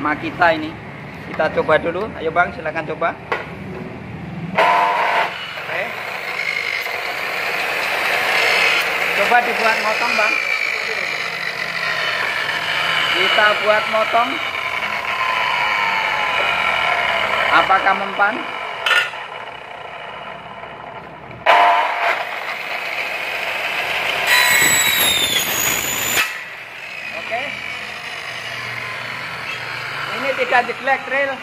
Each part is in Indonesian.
Makita ini. Kita coba dulu. Ayo Bang, silakan coba. Oke. Coba dibuat motong Bang. Kita buat motong. Apakah mempan? Oke. Ini tidak jeglek trail.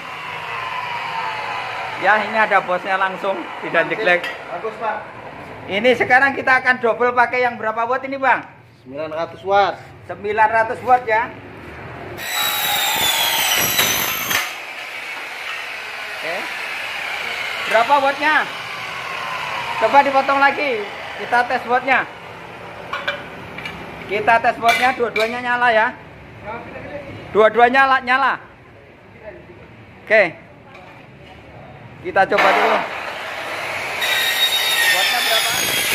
Ya, ini ada bosnya langsung, tidak jeglek. Bagus Pak. Ini sekarang kita akan double pakai yang berapa watt ini Bang? 900 watt. 900 watt ya. Oke. Berapa wattnya? Coba dipotong lagi. Kita tes wattnya. Kita tes wattnya, dua-duanya nyala ya. Dua-duanya nyala. Oke. Kita coba dulu. Wattnya berapa?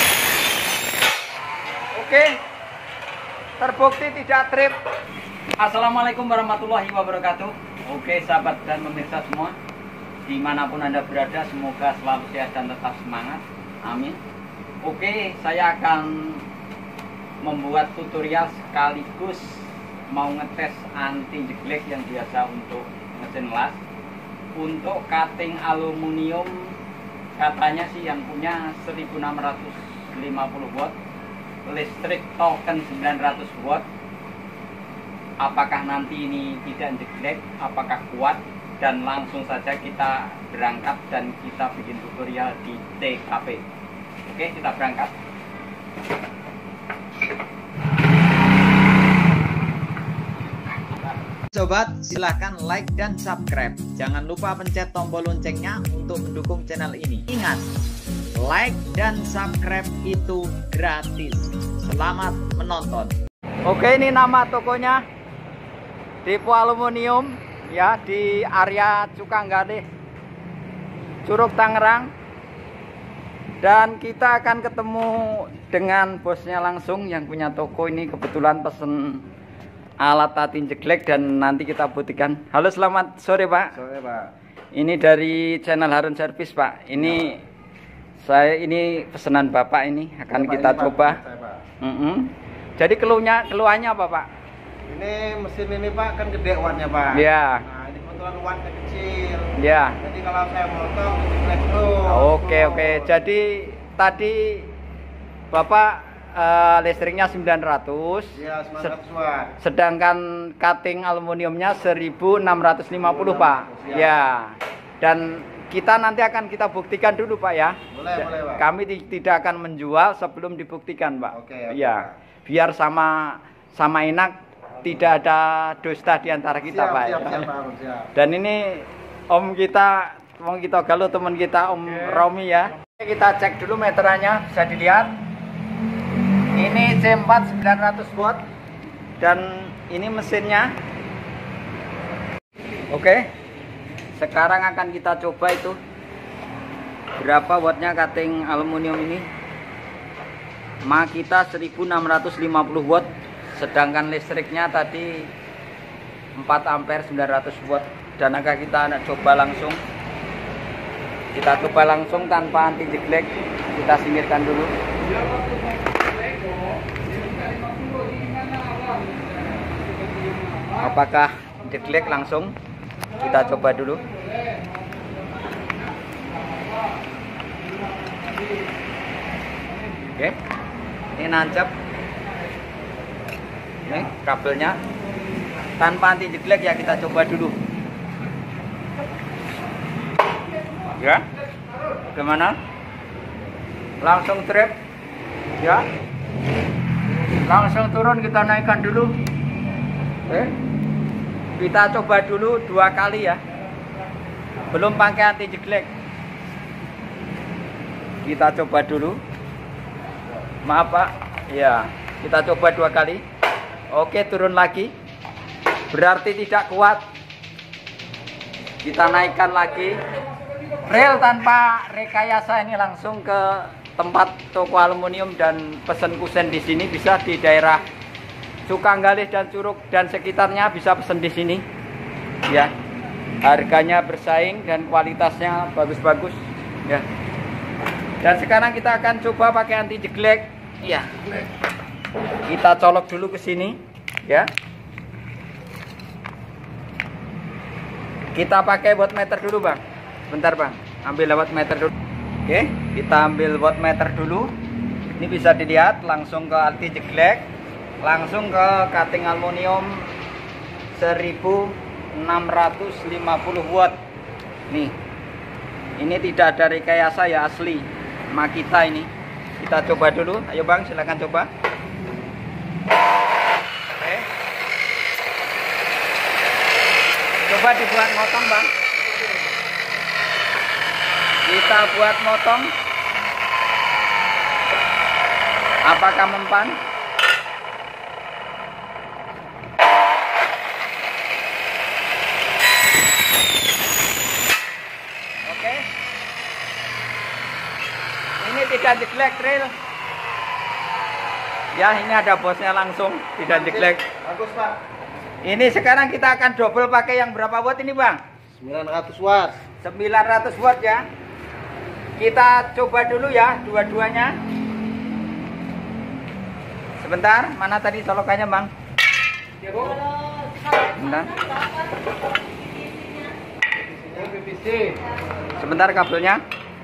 Oke. Terbukti tidak trip. Assalamualaikum warahmatullahi wabarakatuh. Oke sahabat dan pemirsa semua, dimanapun Anda berada, semoga selalu sehat dan tetap semangat. Amin. Oke, saya akan membuat tutorial sekaligus mau ngetes anti jeglek yang biasa untuk mesin las. Untuk cutting aluminium katanya sih yang punya 1650 watt, listrik token 900 watt. Apakah nanti ini tidak jeglek, apakah kuat? Dan langsung saja kita berangkat dan kita bikin tutorial di TKP. Oke, kita berangkat. Sobat, silahkan like dan subscribe. Jangan lupa pencet tombol loncengnya untuk mendukung channel ini. Ingat, like dan subscribe itu gratis. Selamat menonton. Oke, ini nama tokonya, Depo Aluminium ya, di area Cukanggalih, Curug Tangerang. Dan kita akan ketemu dengan bosnya langsung yang punya toko ini. Kebetulan pesen alat tating jeglek dan nanti kita buktikan. Halo, selamat sore Pak. Sore Pak. Ini dari channel Harun Service Pak. Ini saya ini pesanan Bapak ini akan Ya, Pak, kita ini, coba. Pak. Jadi keluhannya apa Pak? Ini mesin ini Pak kan gede wattnya Pak. Ya. Nah ini kebetulan wattnya kecil. Ya. Jadi kalau saya motong jeglek terus. Oke. Jadi tadi Bapak listriknya 900. Ya 900 watt. Sedangkan cutting aluminiumnya 1650 Pak. Ya. Dan kita nanti akan kita buktikan dulu Pak ya. Boleh Pak. Kami tidak akan menjual sebelum dibuktikan Pak. Oke, ya. Biar sama enak, tidak ada dusta di antara kita Pak. Siap, siap. Dan ini Om kita Galuh, teman kita Om Romi ya. Kita cek dulu meterannya, bisa dilihat. Ini C4 900 watt dan ini mesinnya. Oke. Sekarang akan kita coba itu berapa wattnya cutting aluminium ini. Makita 1650 watt, sedangkan listriknya tadi 4 ampere 900 watt. Dan akan kita coba langsung. Kita coba langsung tanpa anti jeglek. Kita singkirkan dulu. Apakah jeglek langsung? Kita coba dulu. Oke. Ini nancap. Ini kabelnya tanpa anti jeglek ya, kita coba dulu. Ya. Gimana? Langsung trip. Ya. Langsung turun, kita naikkan dulu. Oke. Kita coba dulu 2 kali ya. Belum pakai anti jeglek. Kita coba dulu. Maaf Pak. Ya, kita coba 2 kali. Oke, turun lagi. Berarti tidak kuat. Kita naikkan lagi. Rel tanpa rekayasa ini langsung ke tempat toko aluminium dan pesen kusen di sini. Bisa di daerah Cukanggalih dan Curug dan sekitarnya, bisa pesen di sini. ya. Harganya bersaing dan kualitasnya bagus-bagus ya. Dan sekarang kita akan coba pakai anti jeglek ya. Kita colok dulu ke sini ya. Kita pakai wattmeter dulu bang. Bentar bang, ambil wattmeter dulu. Oke, kita ambil wattmeter dulu. Ini bisa dilihat langsung ke anti jeglek, langsung ke cutting aluminium 1650 watt. Nih, ini tidak ada rekayasa ya, asli Makita ini. Kita coba dulu, ayo bang, silakan coba. Oke. Coba dibuat motong bang. Kita buat motong. Apakah mempan? Oke. Ini tidak jeglek trail. Ya, ini ada bosnya langsung, tidak jeglek. Bagus Pak. Ini sekarang kita akan double pakai yang berapa watt ini bang? 900 watt. 900 watt ya. Kita coba dulu ya dua-duanya. Sebentar, mana tadi colokannya bang? Sebentar. Sebentar kabelnya.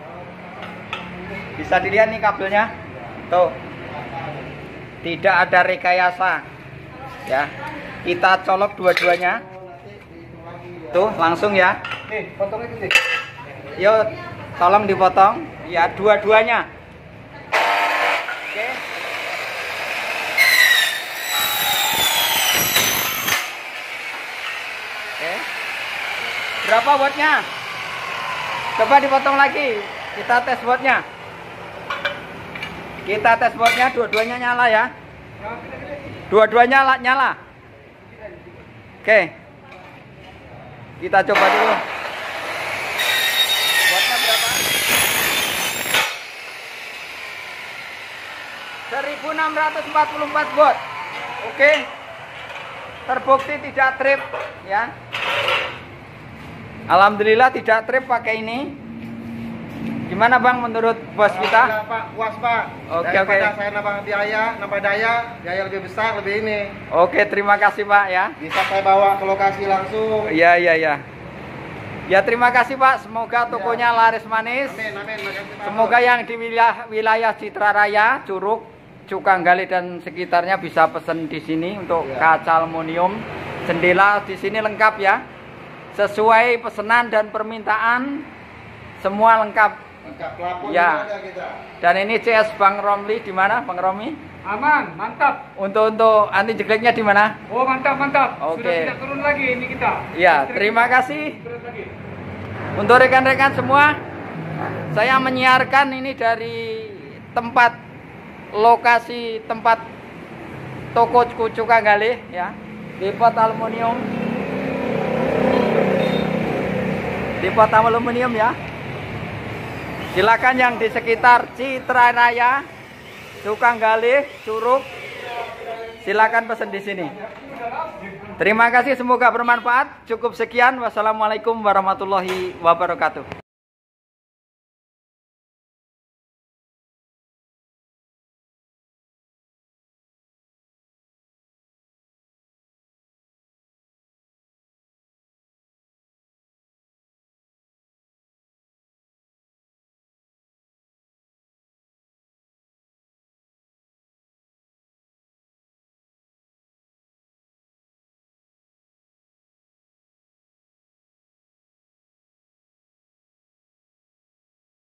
Bisa dilihat nih kabelnya. Tuh. Tidak ada rekayasa. Ya. Kita colok dua-duanya. Tuh, langsung ya. Nih, potongnya gini. Yuk, tolong dipotong. Ya, dua-duanya. Oke. Oke. Berapa wattnya? Coba dipotong lagi. Kita tes wattnya. Kita tes wattnya, dua-duanya nyala ya. Dua-duanya nyala. Oke. Kita coba dulu. Wattnya berapa? 1644 watt. Oke. Terbukti tidak trip ya. Alhamdulillah tidak trip pakai ini. Gimana bang menurut bos kita? Pak, puas Pak. Oke. Daripada saya nambah daya lebih besar, lebih ini. Oke, terima kasih pak ya. Bisa saya bawa ke lokasi langsung. Iya. Ya terima kasih pak. Semoga tokonya laris manis. Amin. Makasih, Pak. Semoga yang di wilayah Citra Raya, Curug, Cukanggali dan sekitarnya bisa pesen di sini untuk kaca aluminium. Jendela di sini lengkap ya. Sesuai pesanan dan permintaan, semua lengkap. Pelapon Ya. juga ada kita. Dan ini CS Bang Romli di mana, Bang Romi? Aman, mantap. Untuk anti jegleknya di mana? Oh, mantap. Oke. Sudah tidak turun lagi ini kita. Ya, terima kasih. Turun lagi. Untuk rekan-rekan semua, saya menyiarkan ini dari lokasi tempat toko Cukanggali ya, depot aluminium. Depot aluminium ya. Silakan yang di sekitar Citra Raya, Cukanggali, Curug, silakan pesan di sini. Terima kasih, semoga bermanfaat. Cukup sekian. Wassalamualaikum warahmatullahi wabarakatuh.